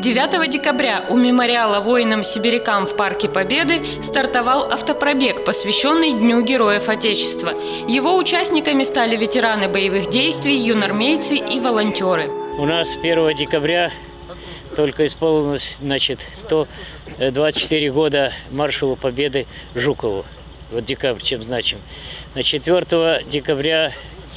9 декабря у мемориала воинам-сибирякам в Парке Победы стартовал автопробег, посвященный Дню Героев Отечества. Его участниками стали ветераны боевых действий, юнормейцы и волонтеры. У нас 1 декабря только исполнилось 124 года маршалу Победы Жукову. Вот декабрь чем значим. 4 декабря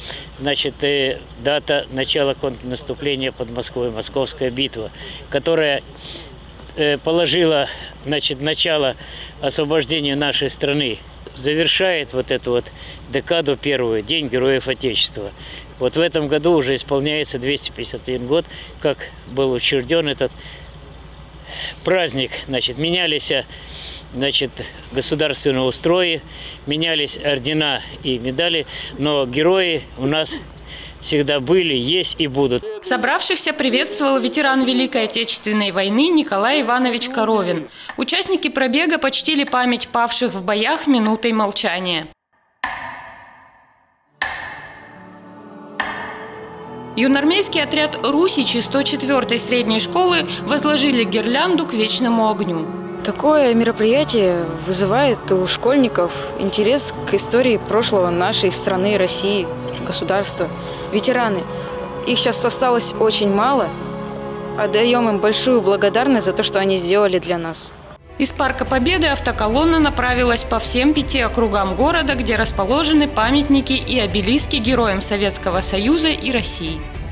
дата начала контрнаступления под Москвой, Московская битва, которая положила начало освобождению нашей страны. Завершает вот эту вот декаду первую, День Героев Отечества. Вот в этом году уже исполняется 251 год, как был учрежден этот праздник. Менялись государственные устрои, менялись ордена и медали, но герои у нас всегда были, есть и будут. Собравшихся приветствовал ветеран Великой Отечественной войны Николай Иванович Коровин. Участники пробега почтили память павших в боях минутой молчания. Юнормейский отряд «Русичи» 104-й средней школы возложили гирлянду к вечному огню. Такое мероприятие вызывает у школьников интерес к истории прошлого нашей страны, России, государства. Ветераны. Их сейчас осталось очень мало. Отдаем им большую благодарность за то, что они сделали для нас. Из Парка Победы автоколонна направилась по всем 5 округам города, где расположены памятники и обелиски героям Советского Союза и России.